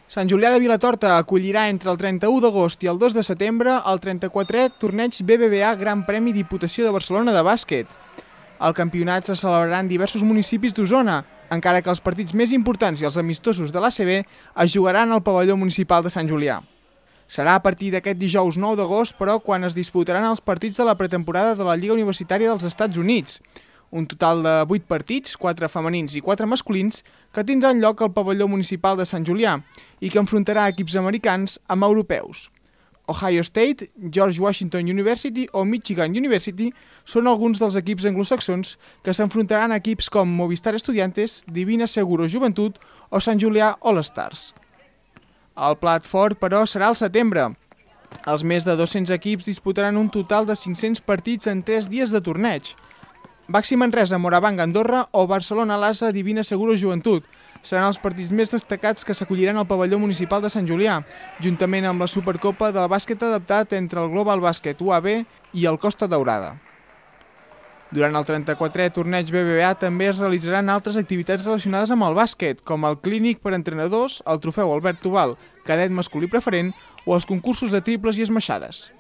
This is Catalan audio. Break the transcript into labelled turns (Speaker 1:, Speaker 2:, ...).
Speaker 1: Sant Julià de Vilatorta acollirà entre el 31 d'agost i el 2 de setembre el 34è torneig BBVA Gran Premi Diputació de Barcelona de bàsquet. El campionat se celebrarà en diversos municipis d'Osona, encara que els partits més importants i els amistosos de l'ACB es jugaran al pavelló municipal de Sant Julià. Serà a partir d'aquest dijous 9 d'agost, però, quan es disputaran els partits de la pretemporada de la Lliga Universitària dels Estats Units. Un total de 8 partits, 4 femenins i 4 masculins, que tindran lloc al pavelló municipal de Sant Julià i que enfrontarà equips americans amb europeus. Ohio State, George Washington University o Michigan University són alguns dels equips anglosaxons que s'enfrontaran a equips com Movistar Estudiantes, Divina Seguro Joventut o Sant Julià All-Stars. El plat fort, però, serà al setembre. Els més de 200 equips disputaran un total de 500 partits en 3 dies de torneig. Baxi Manresa, Morabanc, Andorra o Barcelona Lassa, Divina Seguro Joventut seran els partits més destacats que s'acolliran al pavelló municipal de Sant Julià, juntament amb la Supercopa del bàsquet adaptat entre el Global Bàsquet UAB i el Costa Daurada. Durant el 34è torneig BBVA també es realitzaran altres activitats relacionades amb el bàsquet, com el clínic per entrenadors, el trofeu Albert Tubal, cadet masculí preferent o els concursos de triples i esmaixades.